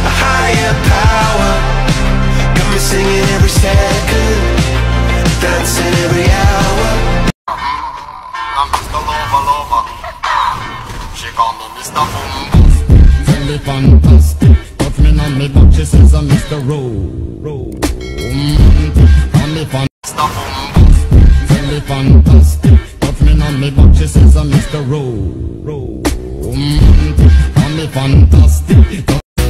a higher power got me singing every second, dancing every hour. I'm Mr. Lover Lover. She call me Mr. Boom Boom. Very fantastic. Touch me on me back, she says I'm Mr. Romantic. On me fan. Mr. Boom Boom. Very fantastic. Touch me on me back, she says I'm Mr. Romantic. On me fantastic.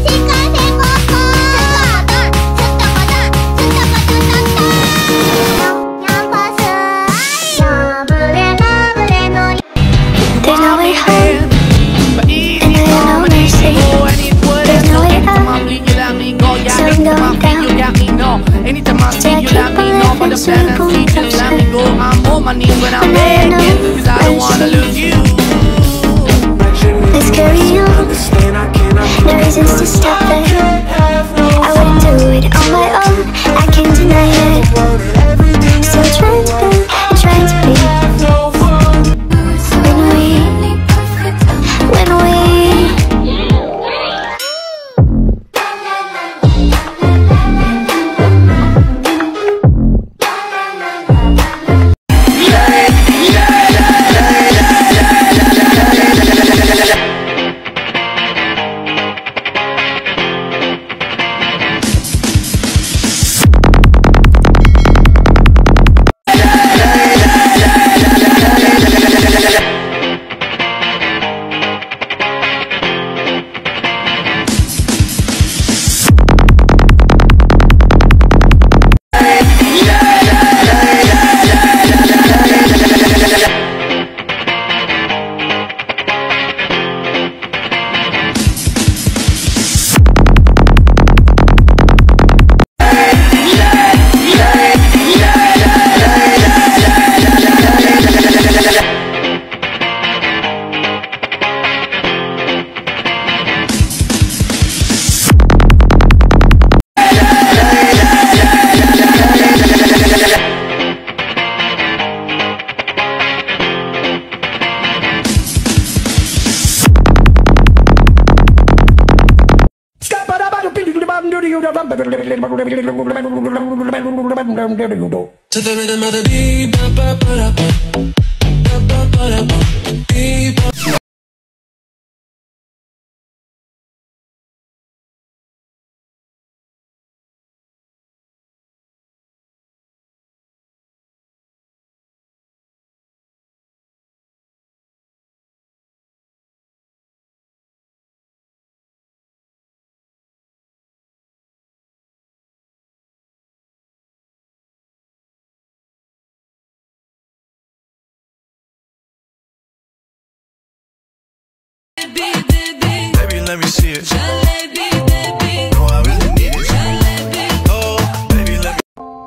There's no way home, and I know no mercy. There's no way out, so I'm going down. Still I keep on living, so the boom comes down. And I know mercy. Let's carry on, no reasons to stop it. I wouldn't do it on my own, I can't deny it. Still trying to be. To the rhythm of the beat, ba ba ba da ba, ba ba ba da ba, beat. Baby, let me see it. No, I really need it. Oh, baby, let me.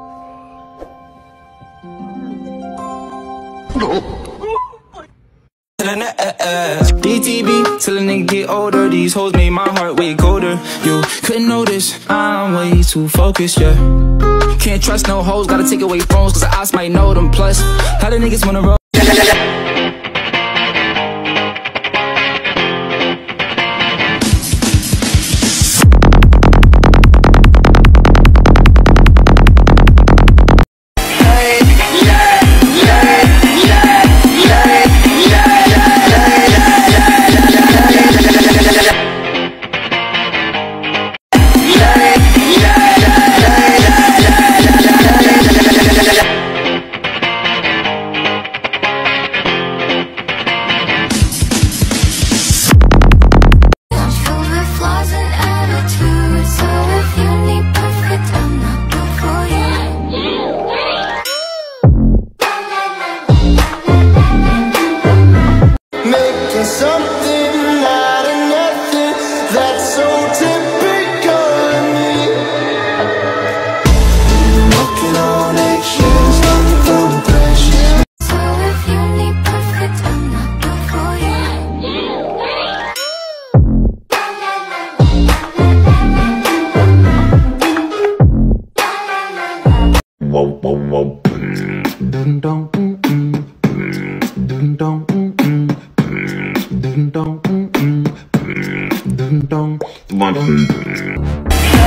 DTB till a nigga get older. These hoes made my heart way colder. You couldn't notice I'm way too focused, yeah. Can't trust no hoes, gotta take away phones, cause the eyes might know them. Plus, how the niggas wanna roll.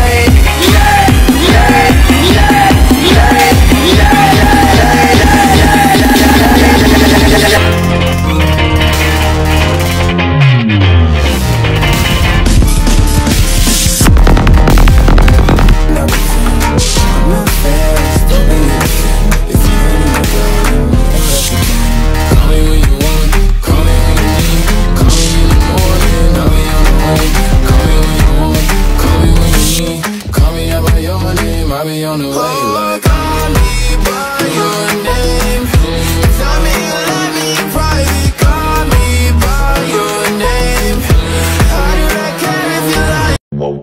I'll be on the way like call me by your name. Tell me you let me in private. Call me by your name. How do I care if you like?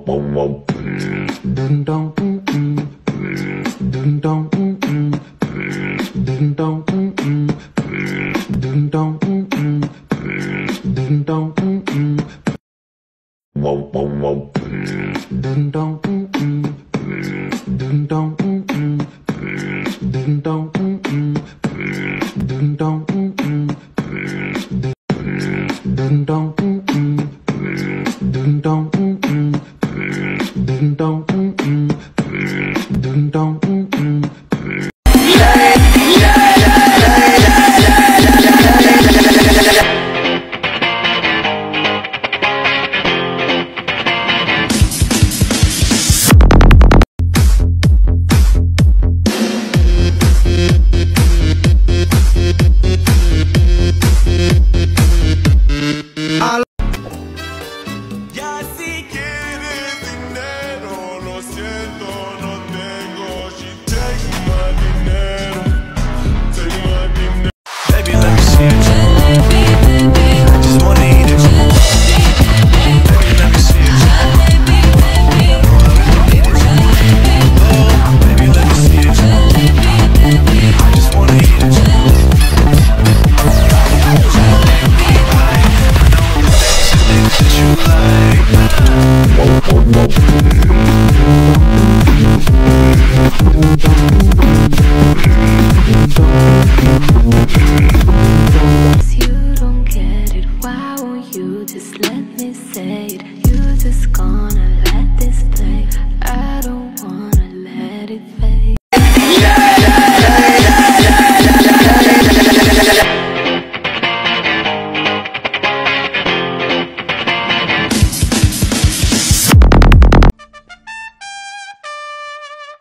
Ding dong, ding dong, ding dong, ding dong, ding dong, ding dong. Ding dong, ding dong, ding dong, ding dong, ding dong.